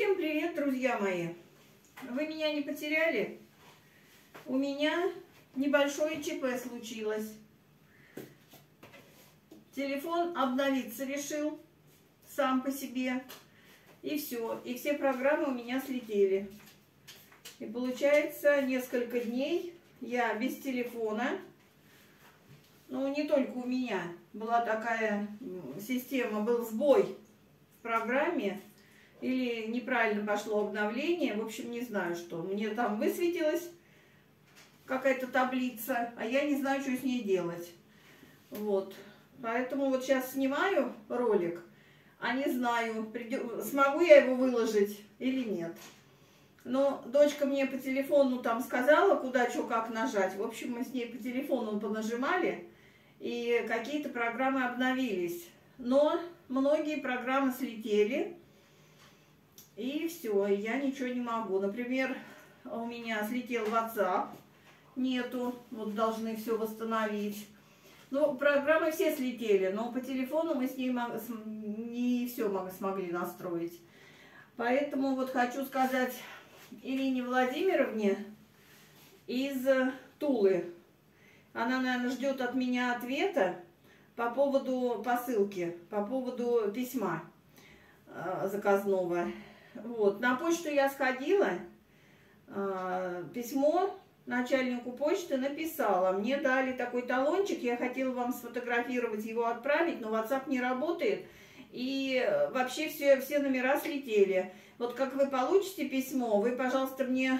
Всем привет, друзья мои! Вы меня не потеряли? У меня небольшое ЧП случилось. Телефон обновиться решил сам по себе. И все. И все программы у меня слетели. И получается, несколько дней я без телефона. Ну, не только у меня. Была такая система, был сбой в программе. Или неправильно пошло обновление. В общем, не знаю, что. Мне там высветилась какая-то таблица, а я не знаю, что с ней делать. Вот. Поэтому вот сейчас снимаю ролик, а не знаю, смогу я его выложить или нет. Но дочка мне по телефону там сказала, куда, что, как нажать. В общем, мы с ней по телефону понажимали, и какие-то программы обновились. Но многие программы слетели. И все, я ничего не могу. Например, у меня слетел WhatsApp, нету, вот должны все восстановить. Ну, программы все слетели, но по телефону мы с ней не все смогли настроить. Поэтому вот хочу сказать Ирине Владимировне из Тулы. Она, наверное, ждет от меня ответа по поводу посылки, по поводу письма заказного. Вот, на почту я сходила, письмо начальнику почты написала. Мне дали такой талончик, я хотела вам сфотографировать, его отправить, но WhatsApp не работает. И вообще все номера слетели. Вот как вы получите письмо, вы, пожалуйста, мне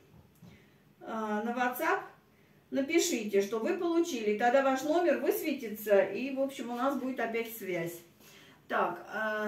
на WhatsApp напишите, что вы получили. Тогда ваш номер высветится, и, в общем, у нас будет опять связь. Так,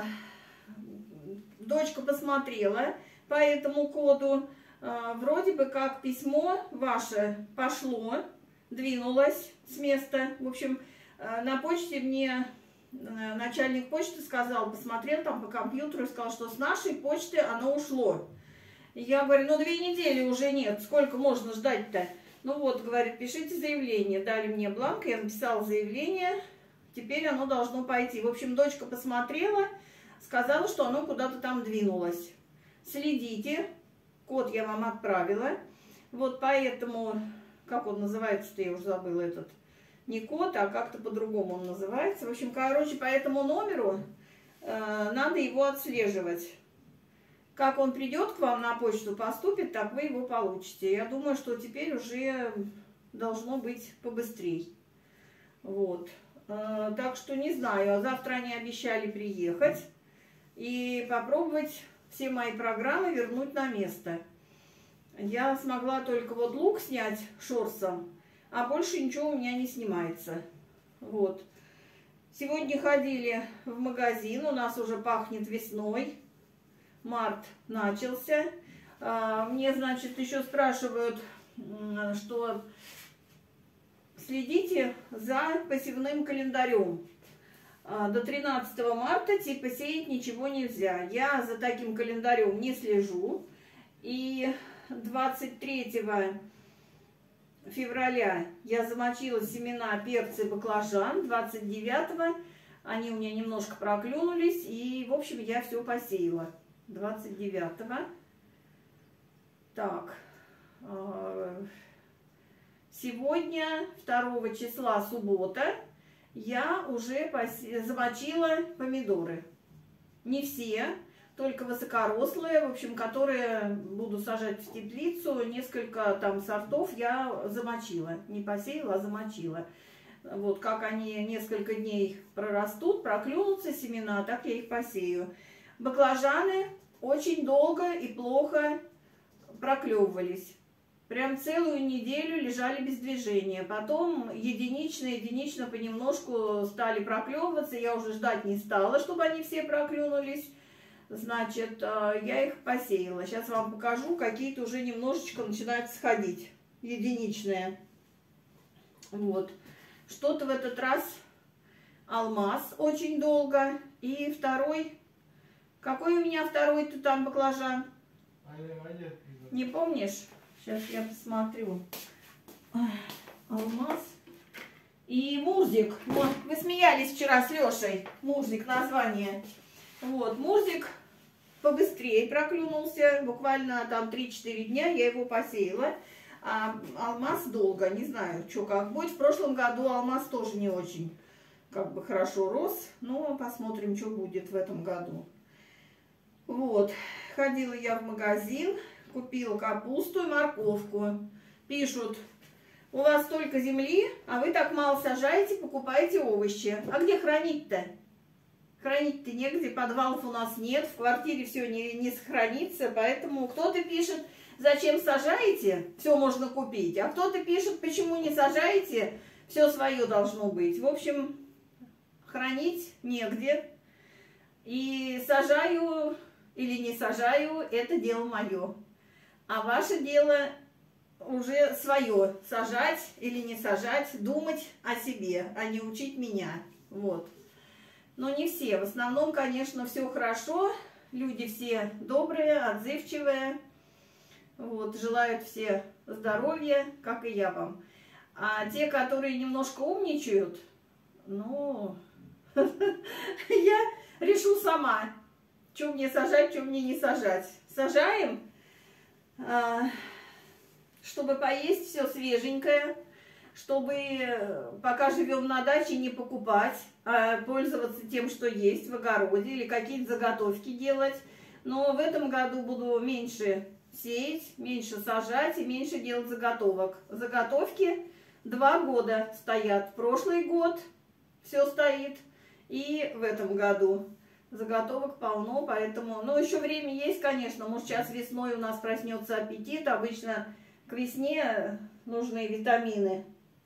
дочка посмотрела по этому коду. Вроде бы как письмо ваше пошло, двинулось с места. В общем, на почте мне начальник почты сказал, посмотрел там по компьютеру и сказал, что с нашей почты оно ушло. Я говорю, ну 2 недели уже нет, сколько можно ждать-то? Ну вот, говорит, пишите заявление. Дали мне бланк, я написала заявление, теперь оно должно пойти. В общем, дочка посмотрела, сказала, что оно куда-то там двинулось. Следите. Код я вам отправила. Вот поэтому, как он называется-то, я уже забыла этот. Не код, а как-то по-другому он называется. В общем, короче, по этому номеру надо его отслеживать. Как он придет к вам на почту, поступит, так вы его получите. Я думаю, что теперь уже должно быть побыстрей. Вот. Так что не знаю. Завтра они обещали приехать и попробовать все мои программы вернуть на место. Я смогла только вот лук снять шорсом, а больше ничего у меня не снимается. Вот. Сегодня ходили в магазин, у нас уже пахнет весной. Март начался. Мне, значит, еще спрашивают, что следите за посевным календарем. До 13 марта типа сеять ничего нельзя. Я за таким календарем не слежу. И 23 февраля я замочила семена перца и баклажан. 29 они у меня немножко проклюнулись. И, в общем, я все посеяла. 29. Так. Сегодня, 2 числа, суббота, я уже замочила помидоры. Не все, только высокорослые, в общем, которые буду сажать в теплицу. Несколько там сортов я замочила. Не посеяла, а замочила. Вот как они несколько дней прорастут, проклюнутся семена, так я их посею. Баклажаны очень долго и плохо проклевывались. Прям целую неделю лежали без движения. Потом единично понемножку стали проклевываться. Я уже ждать не стала, чтобы они все проклюнулись. Значит, я их посеяла. Сейчас вам покажу. Какие-то уже немножечко начинают сходить. Единичные. Вот. Что-то в этот раз алмаз очень долго. И второй... Какой у меня второй-то там баклажан? Не помнишь? Сейчас я посмотрю. Алмаз. И Мурзик. Вот, вы смеялись вчера с Лешей. Мурзик название. Вот, Мурзик побыстрее проклюнулся. Буквально там 3-4 дня я его посеяла. А алмаз долго, не знаю, что как будет. В прошлом году алмаз тоже не очень как бы хорошо рос. Но посмотрим, что будет в этом году. Вот. Ходила я в магазин, купила капусту и морковку. Пишут: у вас столько земли, а вы так мало сажаете, покупаете овощи. А где хранить-то? Хранить-то негде, подвалов у нас нет, в квартире все не сохранится. Поэтому кто-то пишет: зачем сажаете, все можно купить. А кто-то пишет: почему не сажаете, все свое должно быть. В общем, хранить негде. И сажаю или не сажаю, это дело мое. А ваше дело уже свое. Сажать или не сажать, думать о себе, а не учить меня. Вот. Но не все. В основном, конечно, все хорошо. Люди все добрые, отзывчивые. Вот. Желают все здоровья, как и я вам. А те, которые немножко умничают, ну, я решу сама, что мне сажать, что мне не сажать. Сажаем, чтобы поесть все свеженькое, чтобы пока живем на даче не покупать, а пользоваться тем, что есть в огороде, или какие-то заготовки делать. Но в этом году буду меньше сеять, меньше сажать и меньше делать заготовок. Заготовки 2 года стоят. Прошлый год все стоит. И в этом году заготовок полно, поэтому... Ну, еще время есть, конечно. Может, сейчас весной у нас проснется аппетит. Обычно к весне нужны витамины.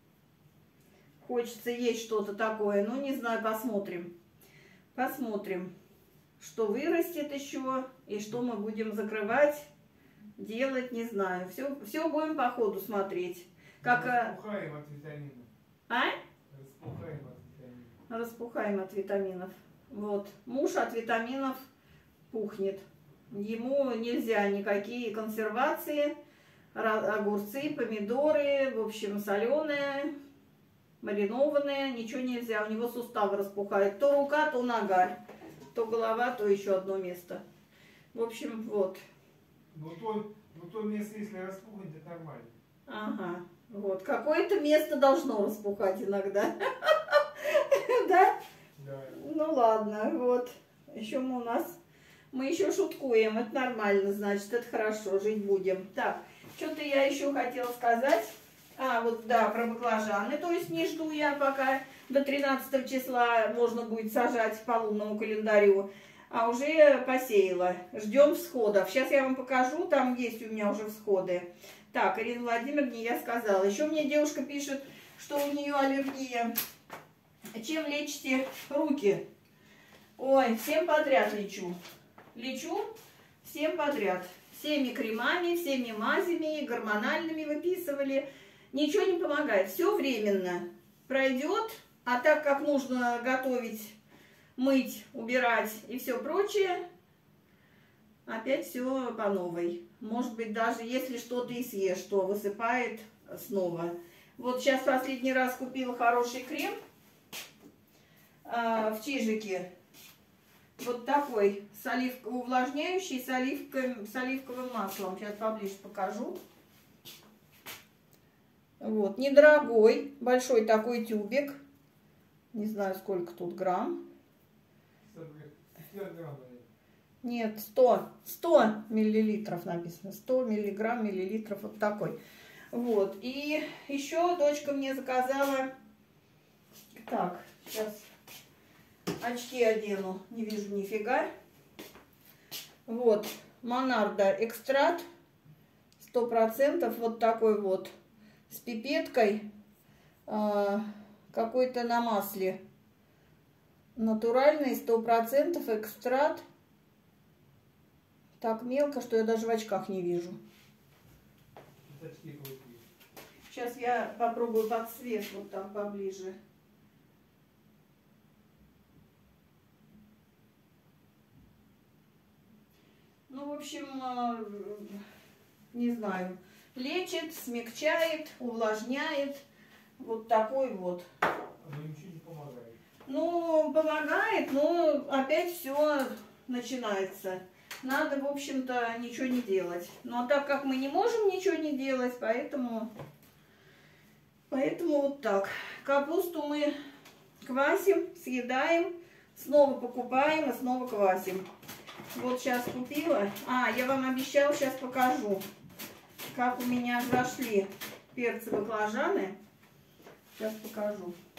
Хочется есть что-то такое. Ну, не знаю, посмотрим. Посмотрим, что вырастет еще и что мы будем закрывать, делать, не знаю. Все будем по ходу смотреть. Как... Распухаем от витаминов. А? Распухаем от витаминов. Распухаем от витаминов. Вот. Муж от витаминов пухнет. Ему нельзя никакие консервации, огурцы, помидоры, в общем, соленые, маринованные, ничего нельзя. У него суставы распухают. То рука, то нога, то голова, то еще одно место. В общем, вот. Ну то место, если распухнет, это нормально. Ага. Вот. Какое-то место должно распухать иногда. Да? Да. Ну ладно, вот. Еще мы еще шуткуем. Это нормально, значит, это хорошо, жить будем. Так, что-то я еще хотела сказать. А, вот да, про баклажаны. То есть не жду я, пока до 13 числа можно будет сажать по лунному календарю. А уже посеяла. Ждем всходов. Сейчас я вам покажу. Там есть у меня уже всходы. Так, Ирина Владимировна, я сказала. Еще мне девушка пишет, что у нее аллергия. Чем лечите руки? Ой, всем подряд лечу. Лечу всем подряд. Всеми кремами, всеми мазями, гормональными выписывали. Ничего не помогает. Все временно. Пройдет. А так как нужно готовить, мыть, убирать и все прочее, опять все по новой. Может быть, даже если что-то и съешь, то высыпает снова. Вот сейчас последний раз купила хороший крем в Чижике. Вот такой, увлажняющий с оливковым маслом. Сейчас поближе покажу. Вот, недорогой, большой такой тюбик. Не знаю, сколько тут грамм. 50 грамм. Нет, 100 миллилитров написано. 100 миллиграмм, миллилитров, вот такой. Вот, и еще дочка мне заказала... Так, сейчас очки одену, не вижу нифига. Вот, Монарда экстракт 100%, вот такой вот, с пипеткой, какой-то на масле. Натуральный, 100% экстракт. Так мелко, что я даже в очках не вижу. Сейчас я попробую под свет вот там поближе. Ну, в общем, не знаю. Лечит, смягчает, увлажняет. Вот такой вот. Но ничего не помогает. Ну, помогает, но опять все начинается. надо, в общем-то, ничего не делать. Но так как мы не можем ничего не делать, поэтому вот так. Капусту мы квасим, съедаем, снова покупаем и снова квасим. Вот сейчас купила. Я вам обещала, сейчас покажу, как у меня зашли перцы баклажаны. Сейчас покажу.